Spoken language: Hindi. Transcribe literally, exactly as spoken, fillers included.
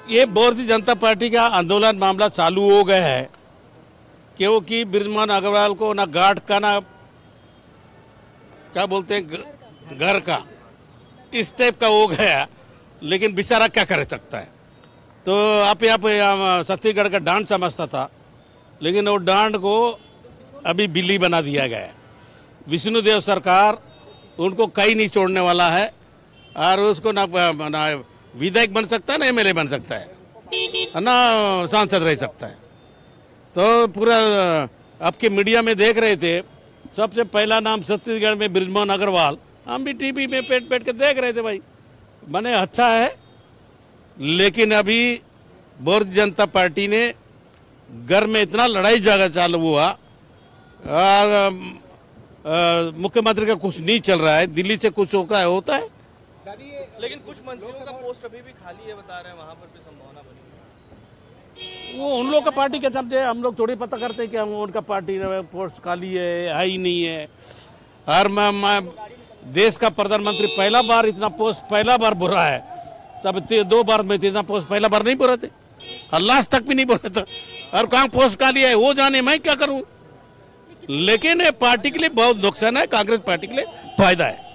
ये भारतीय जनता पार्टी का आंदोलन मामला चालू हो गया है, क्योंकि बृजमोहन अग्रवाल को ना गार्ड का ना क्या बोलते हैं घर का इस टाइप का हो गया, लेकिन बेचारा क्या कर सकता है। तो आप यहाँ पे छत्तीसगढ़ का डांड समझता था, लेकिन वो डांड को अभी बिल्ली बना दिया गया है। विष्णुदेव सरकार उनको कहीं नहीं छोड़ने वाला है, और उसको ना, ना विधायक बन सकता है ना एमएलए बन सकता है ना सांसद रह सकता है। तो पूरा आपके मीडिया में देख रहे थे, सबसे पहला नाम छत्तीसगढ़ में बृजमोहन अग्रवाल, हम भी टीवी में पेट पेट के देख रहे थे भाई, मैंने अच्छा है। लेकिन अभी भारतीय जनता पार्टी ने घर में इतना लड़ाई झगड़ा चालू हुआ, और मुख्यमंत्री का कुछ नहीं चल रहा है, दिल्ली से कुछ होता है होता है लेकिन कुछ मंत्रियों का पोस्ट अभी भी खाली है, बता रहे हैं वहां पर भी संभावना बनी है। वो उन लोग का पार्टी के समझे, हम लोग थोड़ी पता करते हैं कि हम उनका पार्टी पोस्ट खाली है है ही नहीं है। और मैं, मैं देश का प्रधानमंत्री पहला बार इतना पोस्ट पहला बार बुरा है, तब दो बार में इतना पोस्ट पहला बार नहीं बोले थे, और लास्ट तक भी नहीं बोले थे। और कहाँ पोस्ट खाली है वो जाने, मैं क्या करूं। लेकिन ये पार्टी के लिए बहुत नुकसान है, कांग्रेस पार्टी के लिए फायदा है।